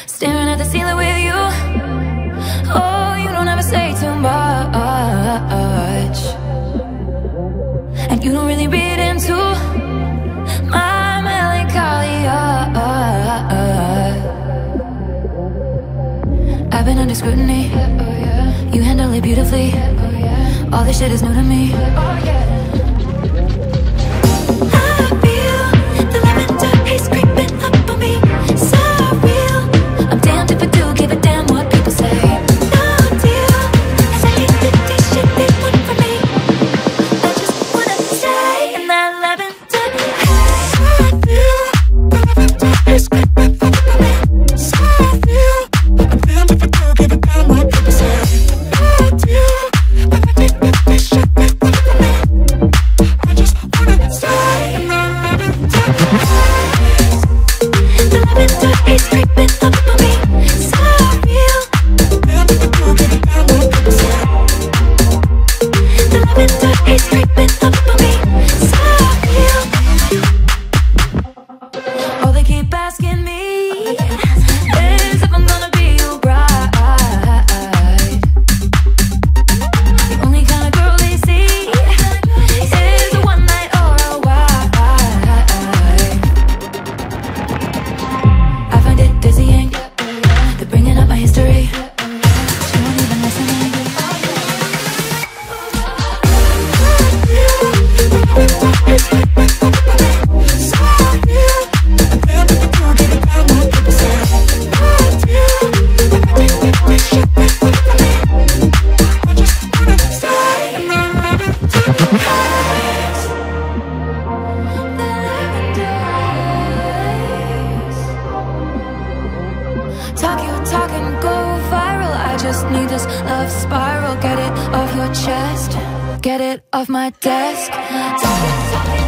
Staring at the ceiling with you. Oh, you don't ever say too much, and you don't really read into my melancholia. I've been under scrutiny. You handle it beautifully. All this shit is new to me. All they keep asking me is if I'm gonna be your bride. The only kind of girl they see is a one night or a wife. I find it dizzying, they're bringing up my history. She won't even listen to me. Talk your talk and go viral. I just need this love spiral. Get it off your chest, get it off my desk. Talk it, talk it.